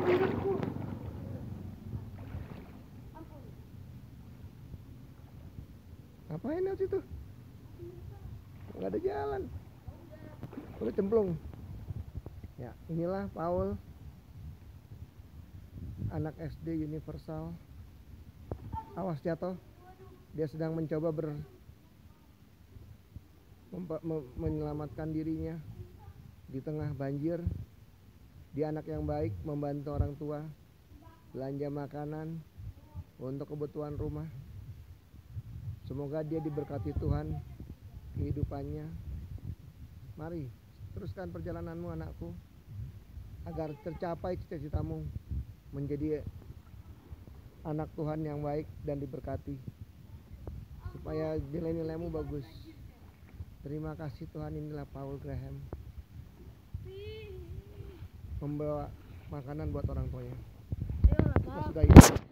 Ngapain lewat situ? Nggak ada jalan. Udah cemplung. Ya, inilah Paul, anak SD universal. Awas jatuh. Dia sedang mencoba menyelamatkan dirinya di tengah banjir. Dia anak yang baik, membantu orang tua belanja makanan untuk kebutuhan rumah. Semoga dia diberkati Tuhan kehidupannya. Mari teruskan perjalananmu anakku, agar tercapai cita-citamu menjadi anak Tuhan yang baik dan diberkati, supaya nilai-nilaimu bagus. Terima kasih Tuhan. Inilah Paul Graham membawa makanan buat orang tuanya. Kita sudahi.